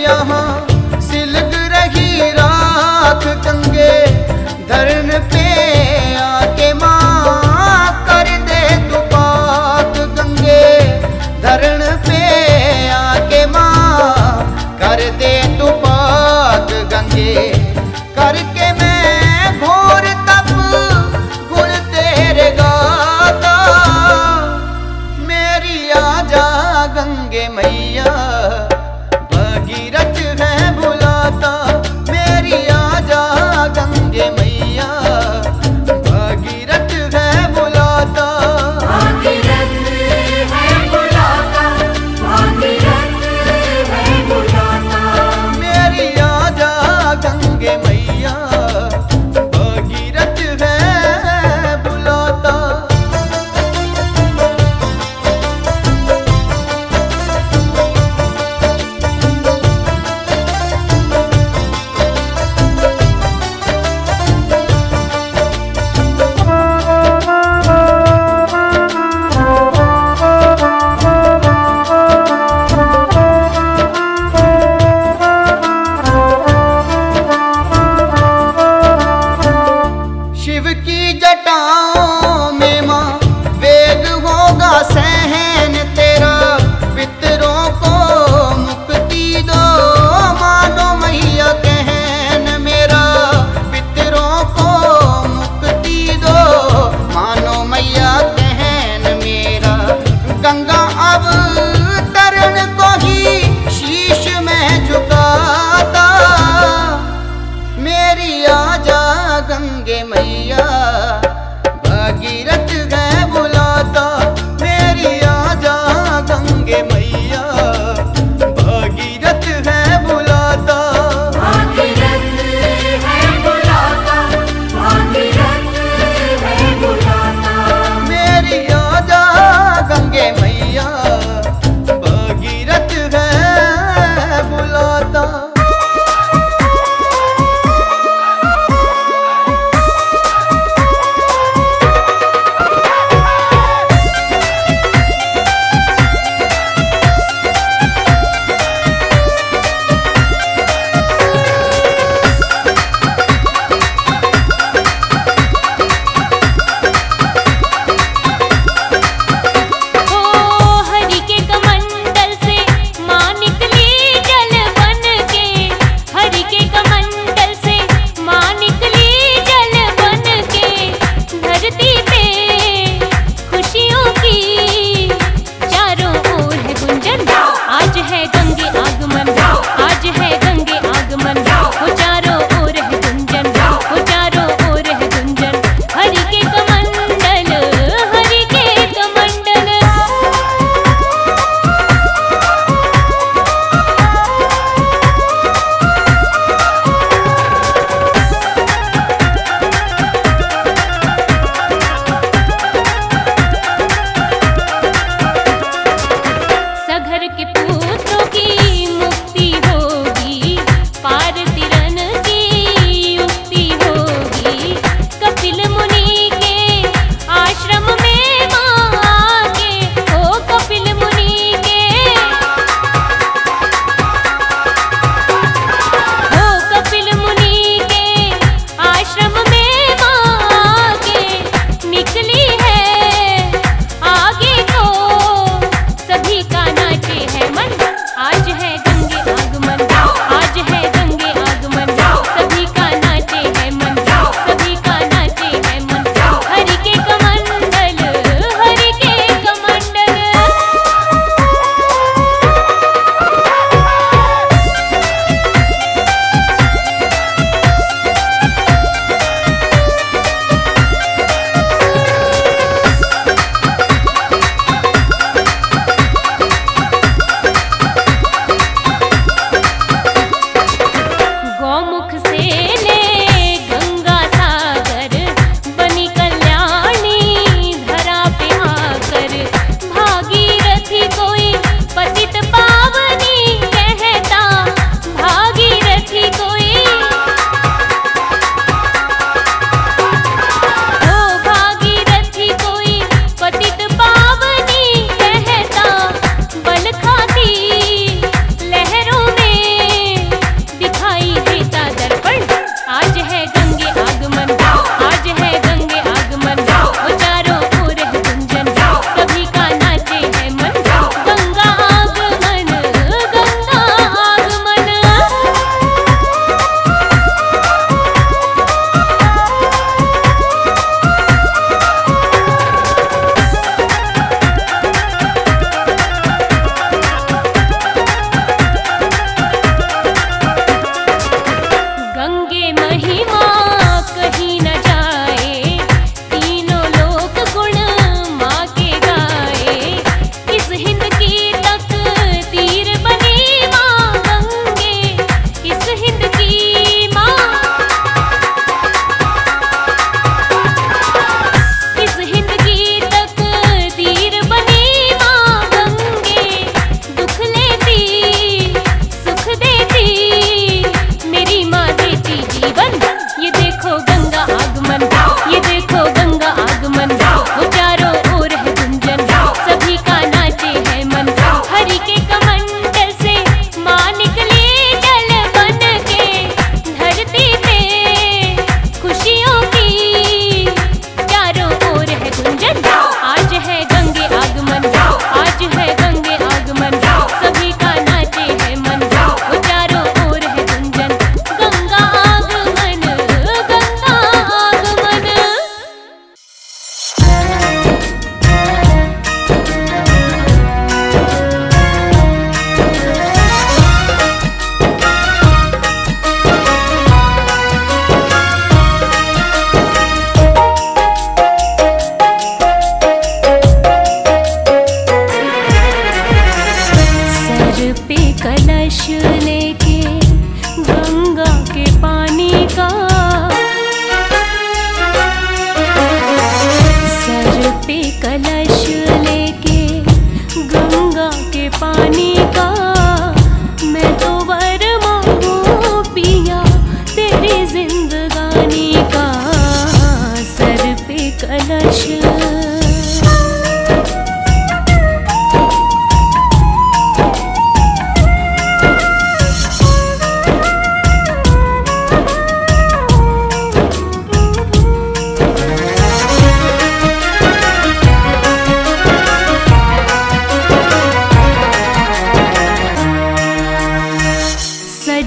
यहाँ सिलग रही राख गंगे धरन पे आके माँ कर दे तू पाक गंगे धरन पे आके माँ कर दे तू पाक गंगे करके मैं घोर तप गुण तेरे गाता मेरी आजा गंगे मैया भगीरथ है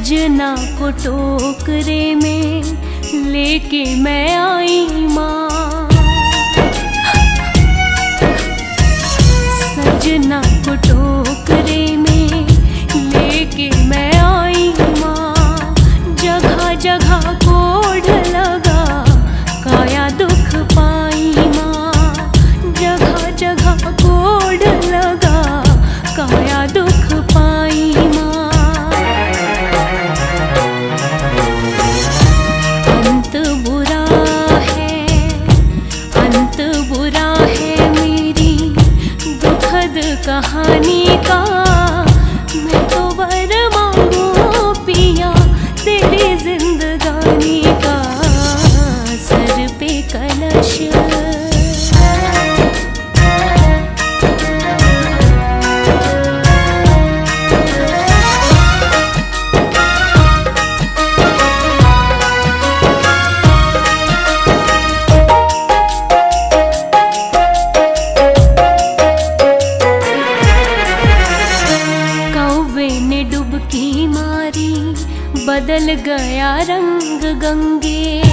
सजना को टोकरे में लेके मैं आई माँ, सजना को टोकरे में लेके मैं आई माँ। जगह जगह कोढ़ लगा काया दुख पाई माँ, जगह जगह कोढ़ लगा काया दुख पाई माँ। अंत बुरा है मेरी दुखद कहानी का, मैं तो वर मांगू पिया तेरी जिंदगानी का, सर पे कलश बदल गया रंग गंगे,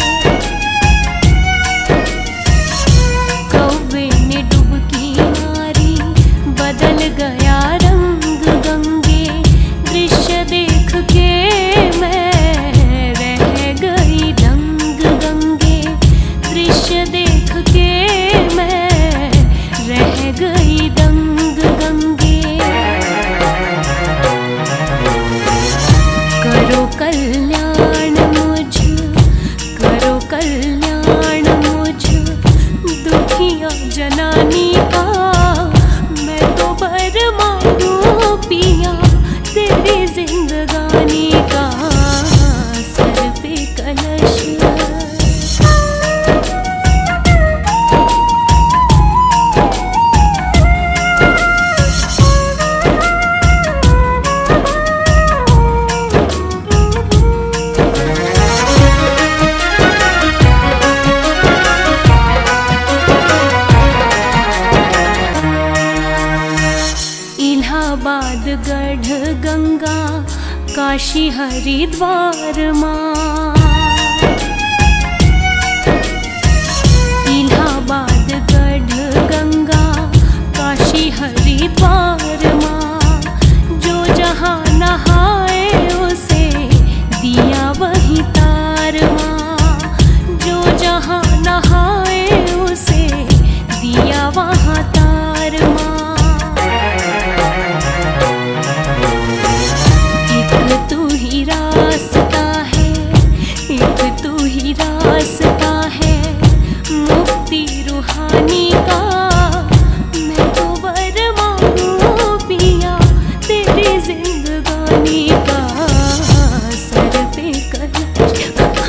कौवे ने डुबकी मारी बदल गया रंग गंगे। दृश्य देख के मैं रह गई दंग गंगे, दृश्य देख के मैं रह गई दंग गंगे। कल्याण मुझ दुखिया जनानी का, मैं तो बर मांगू पिया तेरी जिंदगानी का, सर पे कलश गढ़ गंगा काशी हरिद्वार माँ, इलाहाबाद गढ़ गंगा काशी हरिद्वार माँ। जो जहाँ नहाए उसे दिया वही तार माँ, जो जहाँ नहाए उसे दिया वहाँ तार माँ। रास्ता है मुक्ति रूहानी का, मैं तो वर मांगू पिया तेरी जिंदगानी का, सर पे कलश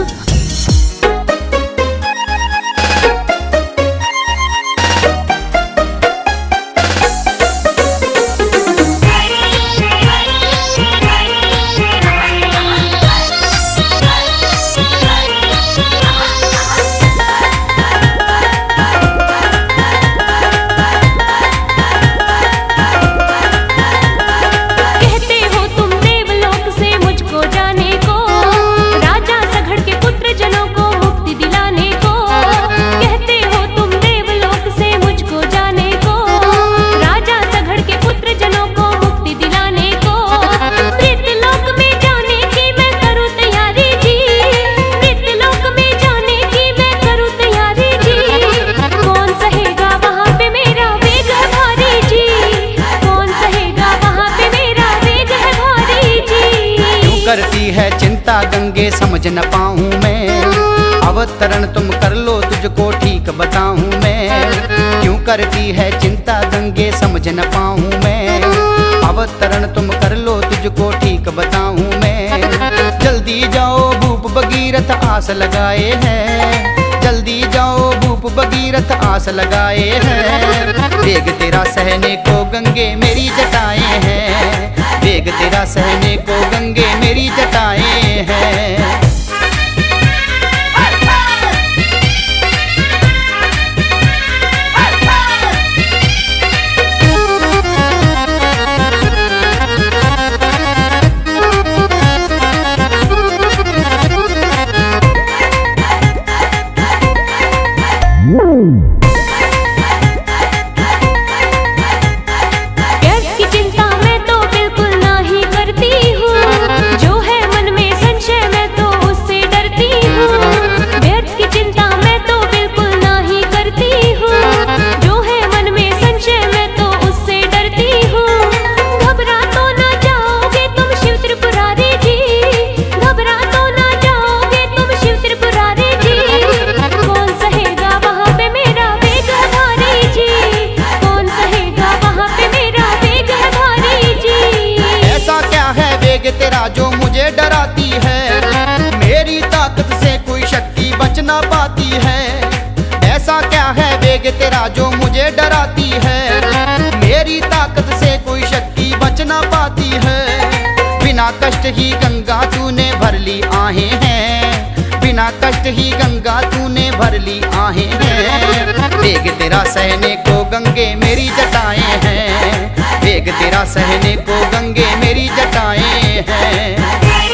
गंगे समझ न पाऊँ मैं, अवतरण तुम कर लो तुझको ठीक बताऊँ मैं। क्यों करती है चिंता गंगे समझ न पाऊँ मैं, अवतरण तुम कर लो तुझको ठीक बताऊँ मैं। जल्दी जाओ भूप भगीरथ आस लगाए हैं, जल्दी जाओ भूप भगीरथ आस लगाए हैं। वेग तेरा सहने को गंगे मेरी जटाएं हैं, वेग तेरा सहने को गंगे मेरी जटाएं हैं। ना पाती है। ऐसा क्या है वेग तेरा जो मुझे डराती है। मेरी ताकत से कोई शक्ति बच ना पाती है। बिना कष्ट ही गंगा तूने भर ली आहें हैं। बिना कष्ट ही गंगा तूने भर ली आहें हैं। वेग तेरा सहने को गंगे मेरी जटाएं हैं। वेग तेरा सहने को गंगे मेरी जटाएं हैं।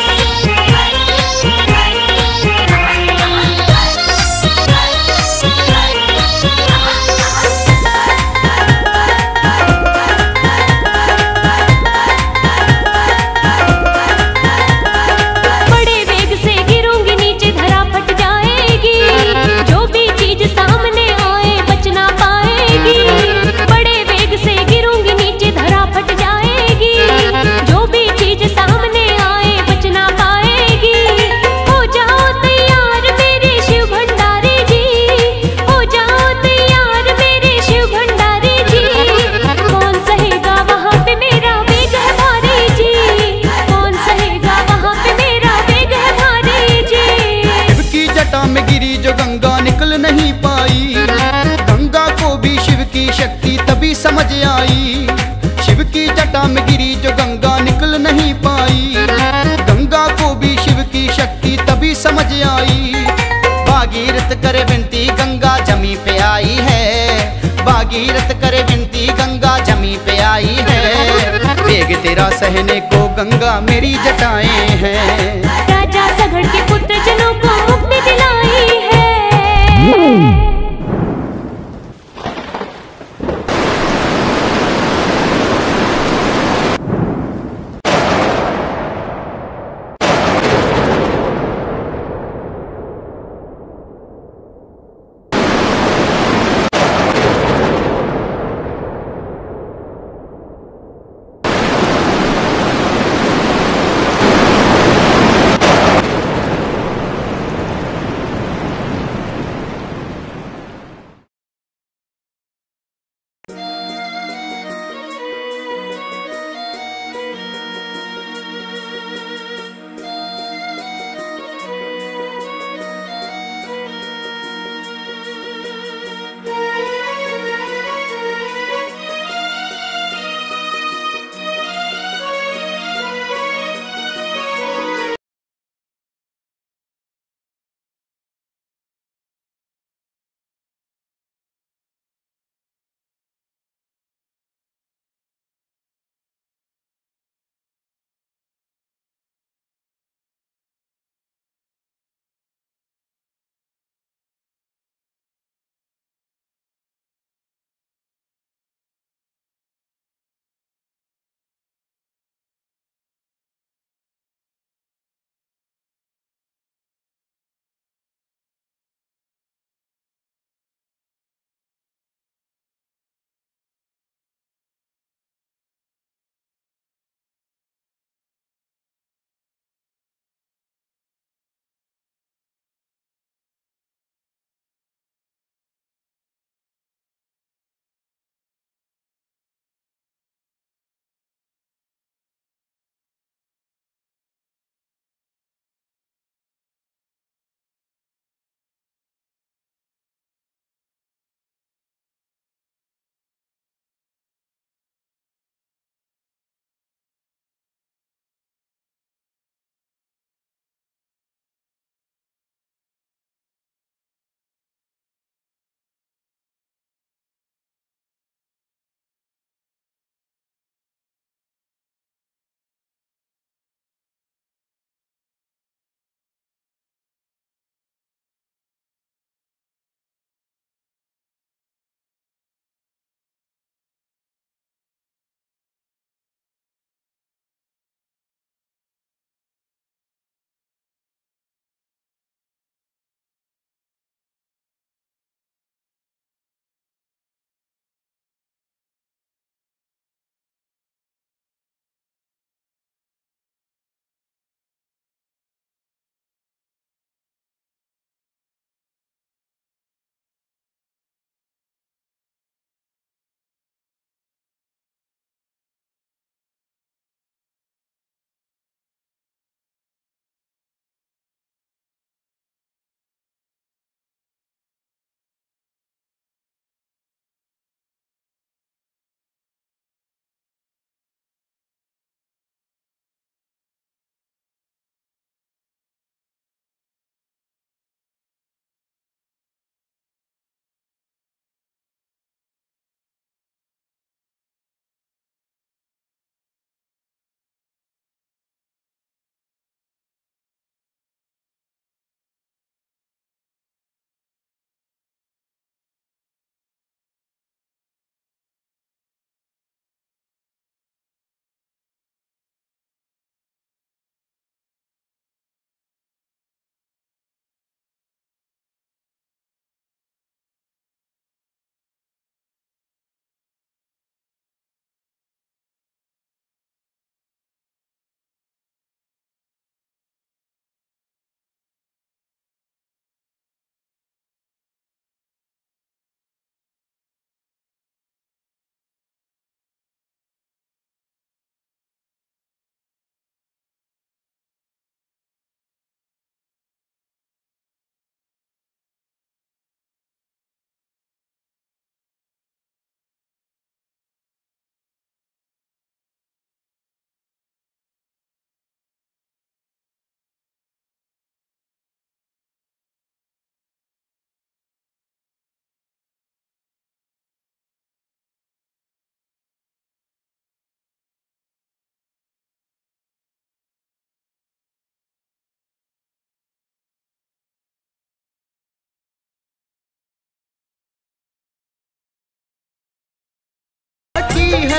नहीं पाई गंगा को भी शिव की शक्ति तभी समझ आई। शिव की जटा में गिरी जो गंगा निकल नहीं पाई। गंगा को भी शिव की शक्ति तभी समझ आई। भागीरथ करे विनती गंगा जमी पे आई है। भागीरथ करे विनती गंगा जमी पे आई है। वेग तेरा सहने को गंगा मेरी जटाएं हैं। राजा सगड़ के पुत्र जनों को मुक्ति दिलाई है।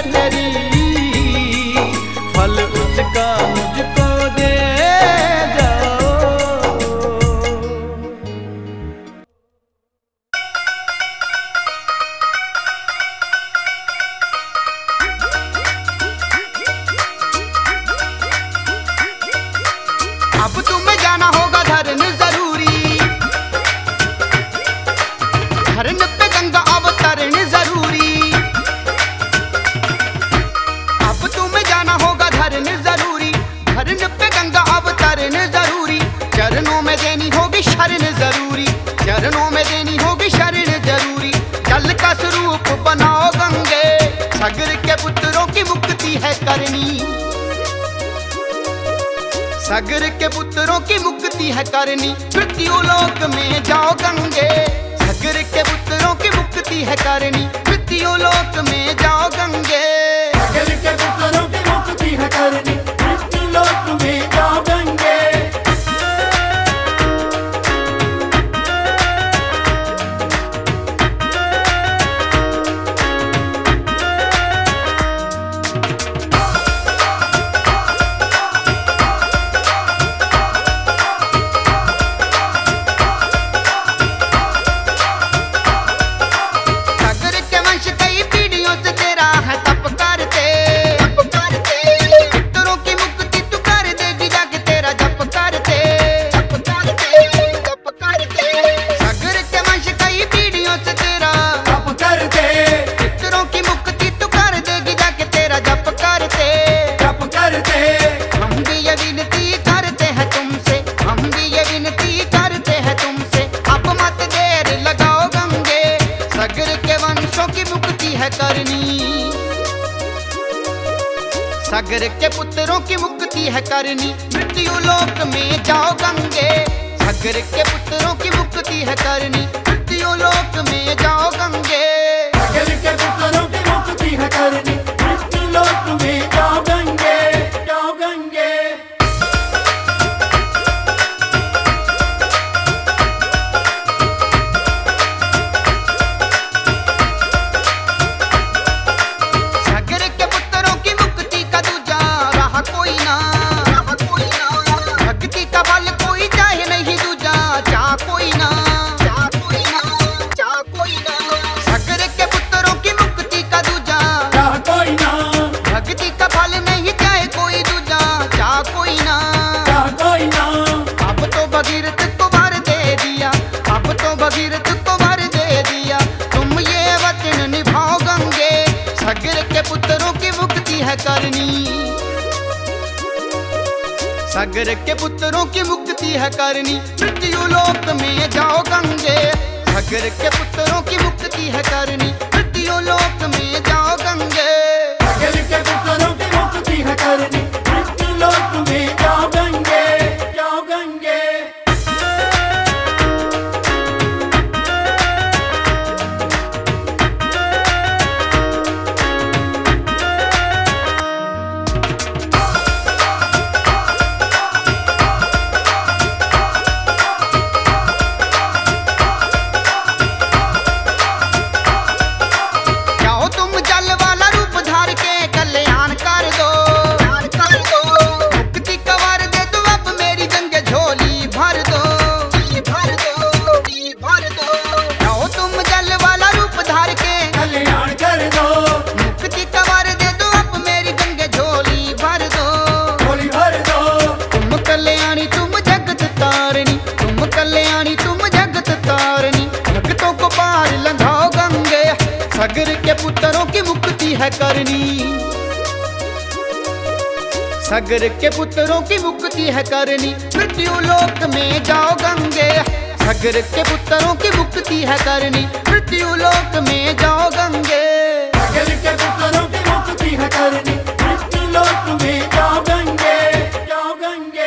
तेरी, फल उसका मुझको दे जाओ। अब तुम्हें जाना होगा धरन जरूरी, धरन पे गंगा अवतरण जरूरी। अब तुम्हें जाना होगा धरन जरूरी, धरन पे गंगा अवतरण जरूरी। चरणों में देनी होगी शरण जरूरी, चरणों में देनी होगी शरण जरूरी। जल का स्वरूप बनाओ गंगे, सागर के पुत्रों की मुक्ति है करनी, सागर के पुत्रों की मुक्ति है करनी। मृत्यु लोक में जाओ गंगे, सागर के पुत्रों की मुक्ति है करनी। मृत्यु लोक में जाओ गंगे, सागर के पुत्रों की मुक्ति है करनी। मृत्यु लोक में जाओ गंगे। सागर के पुत्रों की मुक्ति है करनी। मृत्यु लोक में जाओ गंगे, सागर के पुत्रों की मुक्ति है करनी। मृत्यु लोक में जाओ गंगे, सागर के पुत्रों की मुक्ति है करनी। मृत्यु लोक में जाओ गंगे, जाओ गंगे। सागर के पुत्रों की मुक्ति है करनी। मृत्यु लोक में जाओ गंगे, सागर के पुत्रों की मुक्ति है करनी। मृत्यु लोक में जाओ गंगे, सागर के पुत्रों की मुक्ति है करनी। मृत्यु लोक में जाओ गंगे, जाओ गंगे। सागर के पुत्रों की मुक्ति है करनी। सागर के पुत्रों की मुक्ति है करनी। मृत्यु लोक में जाओ गंगे, सागर के पुत्रों की मुक्ति है करनी। मृत्यु लोक में जाओ गंगे, सागर के पुत्रों की मुक्ति है करनी। मृत्यु लोक में जाओ गंगे, जाओ गंगे।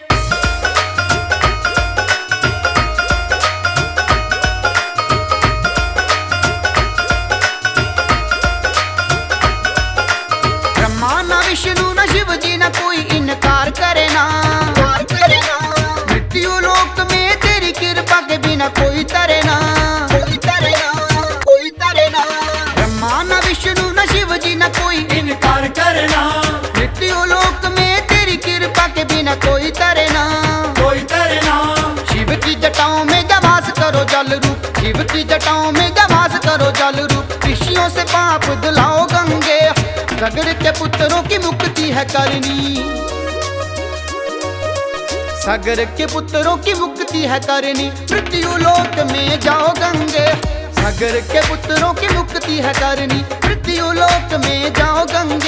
विष्णु न शिव जी न कोई इनकार करे ना, मृत्यु लोक में तेरी कृपा के बिना कोई तरे ना, कोई तरे ना, कोई तरे ना। ब्रह्मा न विष्णु न शिव जी न कोई मीठी जटाओं में जवास करो जल रूप, ऋषियों से पाप धुलाओ गंगे। सगर के पुत्रों की मुक्ति है करनी, सागर के पुत्रों की मुक्ति है करनी, मृत्यु लोक में जाओ गंगे। सागर के पुत्रों की मुक्ति है करनी, मृत्यु लोक में जाओ गंगे।